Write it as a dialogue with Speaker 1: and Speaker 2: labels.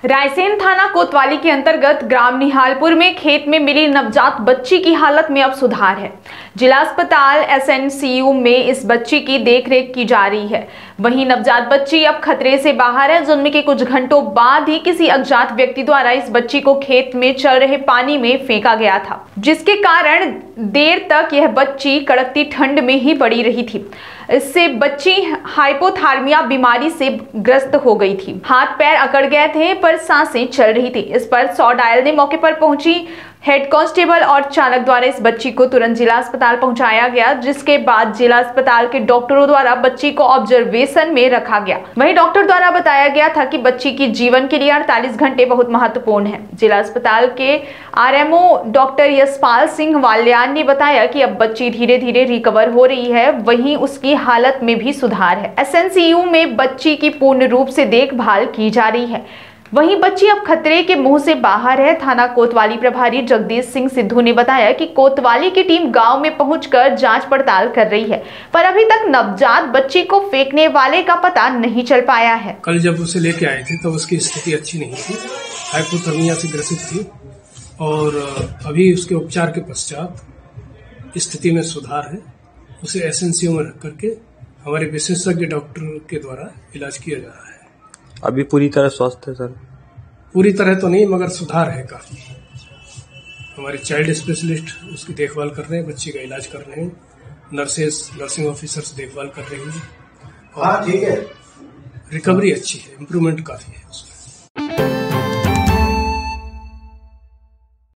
Speaker 1: रायसेन थाना कोतवाली के अंतर्गत ग्राम निहालपुर में खेत में मिली नवजात बच्ची की हालत में अब सुधार है। जिला अस्पताल एसएनसीयू में इस बच्ची की देखरेख की जा रही है। वहीं नवजात बच्ची अब खतरे से बाहर है। जन्म के कुछ घंटों बाद ही किसी अज्ञात व्यक्ति द्वारा इस बच्ची को खेत में चल रहे पानी में फेंका गया था, जिसके कारण देर तक यह बच्ची कड़कती ठंड में ही पड़ी रही थी। इससे बच्ची हाइपोथर्मिया बीमारी से ग्रस्त हो गई थी। हाथ पैर अकड़ गए थे पर सांसें चल रही थी। इस पर 100 डायल ने मौके पर पहुंची हेड कांस्टेबल और चालक द्वारा इस बच्ची को तुरंत जिला अस्पताल पहुंचाया गया, जिसके बाद जिला अस्पताल के डॉक्टरों द्वारा बच्ची को ऑब्जर्वेशन में रखा गया। वहीं डॉक्टर द्वारा बताया गया था कि बच्ची की जीवन के लिए 48 घंटे बहुत महत्वपूर्ण है। जिला अस्पताल के आरएमओ डॉक्टर यशपाल सिंह वाल्यान ने बताया कि अब बच्ची धीरे धीरे रिकवर हो रही है, वहीं उसकी हालत में भी सुधार है। एसएनसीयू में बच्ची की पूर्ण रूप से देखभाल की जा रही है। वहीं बच्ची अब खतरे के मुंह से बाहर है। थाना कोतवाली प्रभारी जगदीश सिंह सिद्धू ने बताया कि कोतवाली की टीम गांव में पहुंचकर जांच पड़ताल कर रही है, पर अभी तक नवजात बच्ची को फेंकने वाले का पता नहीं चल पाया है।
Speaker 2: कल जब उसे लेके आए थे तो उसकी स्थिति अच्छी नहीं थी, हाइपोथर्मिया से ग्रसित थी और अभी उसके उपचार के पश्चात स्थिति में सुधार है। उसे एसएनसीयू में रख करके हमारे विशेषज्ञ डॉक्टर के द्वारा इलाज किया जा रहा है।
Speaker 3: अभी पूरी तरह स्वस्थ है सर?
Speaker 2: पूरी तरह तो नहीं, मगर सुधार है काफी। हमारे चाइल्ड स्पेशलिस्ट उसकी देखभाल कर रहे हैं, बच्चे का इलाज कर रहे हैं, नर्सेस नर्सिंग ऑफिसर्स देखभाल कर रहे हैं और रिकवरी अच्छी है, इम्प्रूवमेंट काफी है।